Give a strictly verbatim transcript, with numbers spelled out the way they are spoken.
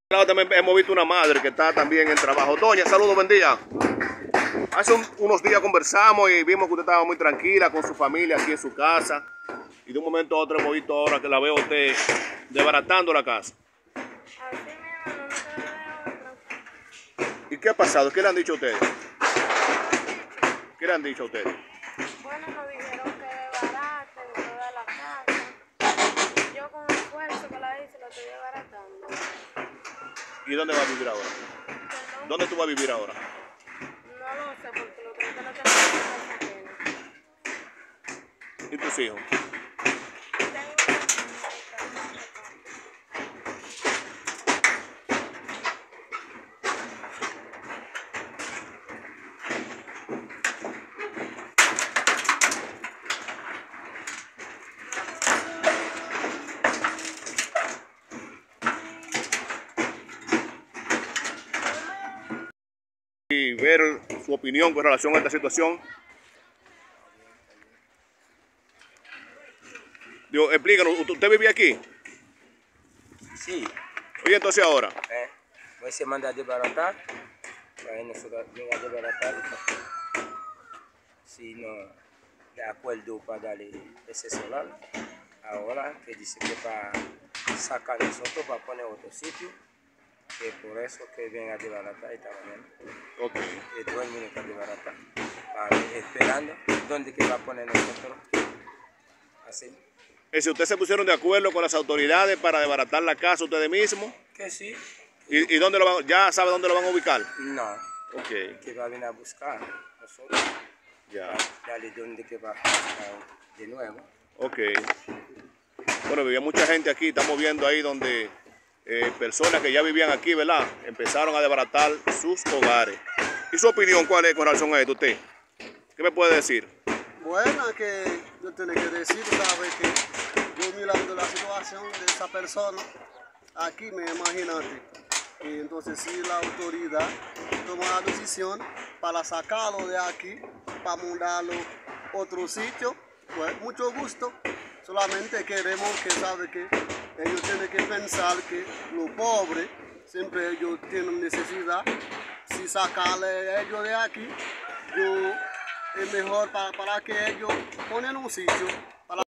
También hemos visto una madre que está también en trabajo. Doña, saludos, buen día. Hace un, unos días conversamos y vimos que usted estaba muy tranquila con su familia aquí en su casa. Y de un momento a otro hemos visto ahora que la veo a usted desbaratando la casa. Así mismo, no me queda otra. ¿Y qué ha pasado? ¿Qué le han dicho a ustedes? ¿Qué le han dicho a ustedes? Bueno, nos dijeron que desbarate de toda la casa. Yo con el esfuerzo que la hice, la estoy desbaratando. ¿Y dónde va a vivir ahora? Perdón, ¿Dónde tú vas a vivir ahora? no lo sé porque lo creo que no tengo casa llena. ¿Y tus hijos? Y ver su opinión con relación a esta situación. Digo, explícanos, ¿usted vivía aquí? Sí. Oye, entonces ahora. Eh, voy a mandar a desbaratar. Para nosotros venir a desbaratar. Si no de acuerdo para darle ese solar. Ahora que dice que para sacar nosotros para poner otro sitio. Que por eso que venga a desbaratar esta mañana. Ok. Que todo el mundo está desbaratar. Para ver, esperando dónde que va a poner nosotros. Así. Es decir, ¿ustedes se pusieron de acuerdo con las autoridades para desbaratar la casa ustedes mismos? Que sí. ¿Y, y dónde lo van, ya sabe dónde lo van a ubicar? No. Ok. Que va a venir a buscar nosotros. Ya. Dale dónde que va a buscar de nuevo. Ok. Bueno, vivía mucha gente aquí, estamos viendo ahí donde eh, personas que ya vivían aquí, ¿verdad? Empezaron a desbaratar sus hogares. ¿Y su opinión cuál es con relación a esto usted? ¿Qué me puede decir? Bueno, que yo tengo que decir, ¿sabes? Que yo mirando la situación de esa persona, aquí me imagínate. Y entonces si la autoridad toma la decisión para sacarlo de aquí, para mandarlo a otro sitio, pues mucho gusto. Solamente queremos que, ¿sabe? Que ellos tienen que pensar que los pobres, siempre ellos tienen necesidad. Si sacarle a ellos de aquí, yo... es mejor para, para que ellos ponen un sitio